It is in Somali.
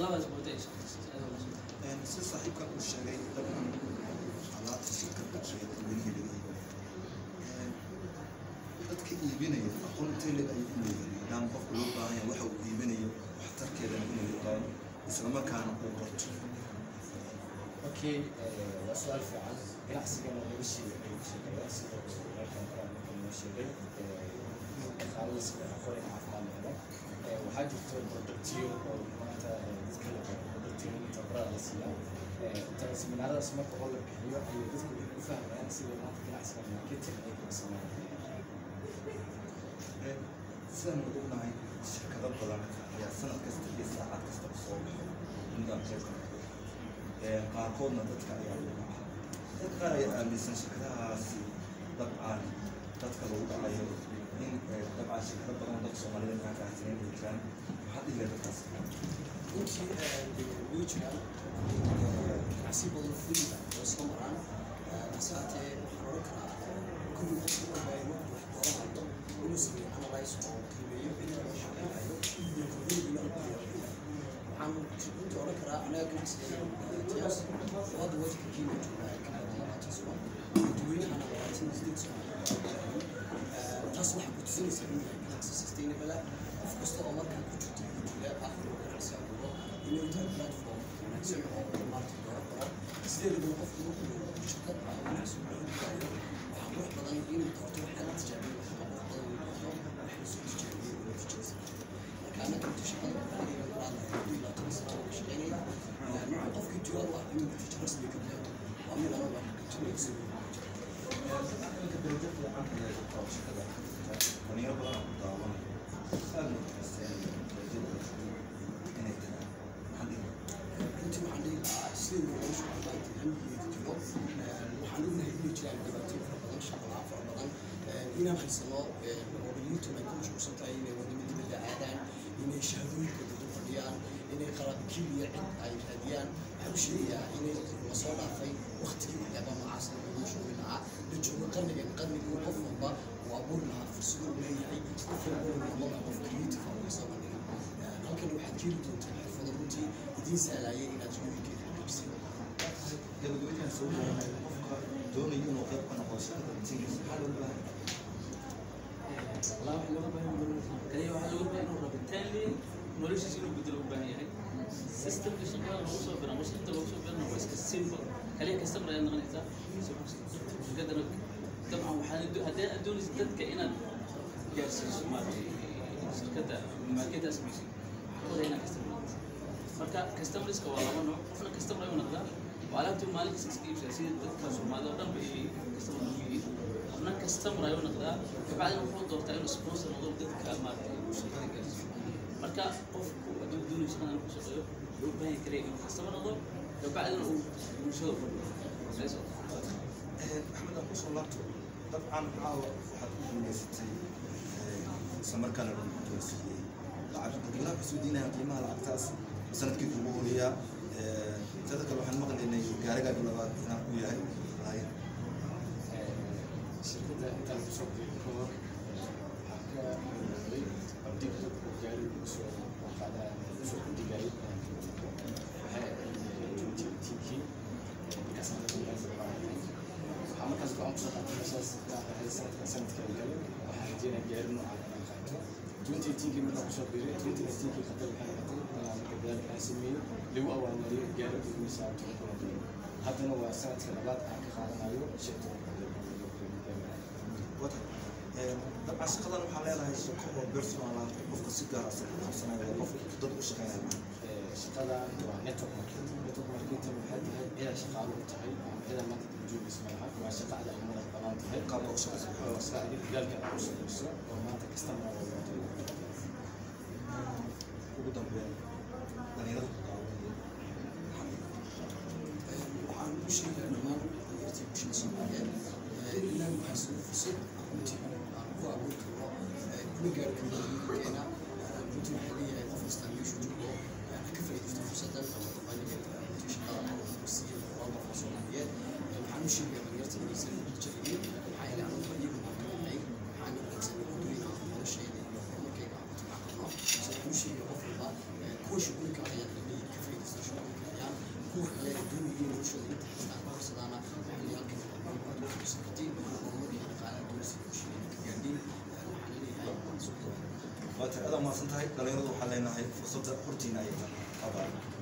طلاب اسبوعين si saaxiibkan uu sheegay dabcan alaabta shirkadda ay leeyihiin dadka iibinaya aqoontii ay u leeyihiin maadaama qofku loo baahan yahay waxa uu iibinayo waxtarkeeda inuu yaqaano isla markaana uu barto. Okay, وسؤال في عز بالعكس كانوا بيمشي بس خالص أقول إن عفوا هذا وحاجة برودكتيو أو معناتها تتكلم برودكتيو تبرع للسياق ترى من هذا اسمه تقول لك هي تذكر فهم يعني سيد ما بالعكس كانوا كتير اسمه سنة قلنا هاي شركة بدل هي سنة كستة ساعات كستة بصوب نظام شركة qaarkoodna dadka ayaa lagu dhaca dad qaar ayaa aaminsan shirkadahaas dabcan dadka lagu dhacayo in dabcan shirkado badan dadka Soomaalida ka kahaysan ay jiraan maxaa dhiga dadkaas intii ugu jiraan si badan fuliya oo soo maraan asaatee waxaan oran karaa kulli qof oo baahiyo wax qoraayo inuu sameeyo analyze oo qiimeeyo inuu shaqeeyo iyo kulli waxaan inta oran karaa anaga ganacsiga tiyaas wada wajka kiina jooga dadweynaha taas waxay ku tusinaysaa in ganacsi sustainable qof kasta oo markaa ku jirto akhriyo ganacsi abuuro inuu tahay platform ganacsi oo maarta dooran karo sideedaba qofku markuu shirkad ganacsi u leeyahay waxaa qurux badan inuu doorto waxaa la tijaabiyo waxaa qurux badan inuu doorto waxaa soo tijaabiyo inuu tijaabiyo marka anaga inta shaqada qofkii jooga waa inuu natiijo rasmi ka gaaro waa mid aan wax ka jiray inta dawladda fiican ee shaqada dhalinyaro badan oo daawan aad u xiseen inay tahay intii waxaan dhihi lahaa sidii loo shaqeeyay hamiyada jiro waxaan ognahay inay jiraan dhibaatooyin fara badan shaqada fara badan inaan haysano wadooyinka ay ku mashquulsan tahay inay wadamo dibadda aadaan inay shahaadooyinka dad fadhiyaan inay qalabkiin iyo cid ay raadiyaan waxaan u sheegayaa inay la soo dhaafay waqtigii waxyaaba noocaas lagu shaqeyn lahaa la joogo qarnigii qof walba uu abuuri lahaa fursado uu leeyahay qof walba noqon qof creative ah oo soo bandhiga halkan waxaad keeni doontaa xirfado runtii idiin sahlayay inaad shaqooyinkeeda xaqiijisay gabagabadaan soo gaarnay qofka doonaya inuu qayb ka noqdo shaqada tiimkiisa maxaa loo baahan والله واحد لغة بين كليه واحد لغة بين رابطين لي نوريش شنو بدل وباهي هاي سيستم اللي شغال موصل بنا مش انت موصل بنا بس كسيمبل كليه كاستمر يعني غنيتا قدر طبعا وحال هدي ادون زدت كائنات جالس ما شركه ما كده اسمي هذا هنا كاستمر marka customers ka wala wano qofna customer ay noqdaan walaabtu maalin iskiibsa sida dadka Soomaalida dhan bay customer u yihiin qofna customer ay noqdaan kabacdina wuxuu doortaa inuu sponsor noqdo dadka maartay shaqada gaarsiiyo marka qofku haduu doonayo shaqada inuu shaqeeyo wuxuu baahan yahay inuu customer noqdo kabacdina uu bulshada ku leeso Axmed Abu Salato dabcan waxaad ku guuleysatay samarkana lagu toosiyay lacagta qiimaha xusuudinaha qiimaha lacagtaas sanadkii ugu horeeyaa sidoo kale waxaan maqlaynay gaariga labaad inaan u yahay shirkadda inta lagu soo bixiyo waxaa ka muuqday abdiga gaari lagu soo qaada lagu soo digay waxay tiimkii markaas markaas go'aan kusoo qaatay meeshaas sanadka gale waxaa rajeynayaa gaari noocan inaan qaato 2018 markaa kusoo biiray 2019 khatar waxay noqotay marka dadaal aan sameeyey lagu awaamariyo gaari ugu misaabto haddana waa sanadka labaad aan ka qaadanayo shirkadda dabcan shaqadan waxaa leedahay shaqo oo personal ah qofka si gaar ah u qabsanayo qof dad u shaqeynaya shaqadan waa network marketing waxay tahay inaad shaqaalo u tahay ama inaad maanta joogis malaha waa shaqada ay madax banaan tahay qaab oo shaqayso oo saacidi gaalka aad u shaqayso oo maanta customer oo wato ugu dambeyn dhalinyarada waxaan u sheegaa dhammaan dhalinyartii bulshada Soomaaliyeed inaan haysan fursad runtii aan ku abuuri karno kuna gaari karno keena runtii waxaa leeyahay qof kasta meeshu joogo ka faa'iidaysto fursadan ama dabaniga shaqada siiya waa Soomaaliyeed waxaan u sheegaa dhalinyartii inaysan jeclin maxaa yeelay anigu iyagu waan ka nahay waxaan inaysan gudayn aan noloshayda iyo horumarkayga aan ku tababarno waxaan u sheegaa qof walba kuwa shaqooyinka ayaan la leeyahay kuwa kale ee doonayay noloshooda inta xistaan ku harsadaana waxay leeyahay aad u fursadtiin horumar iyo dhaqaalaha dowladda bulshada ka gaadhin waxaan leeyahay waa tahay aad u mahadsan tahay dhalinyaradu waxaan leenahay fursadda hortiina ayay tahay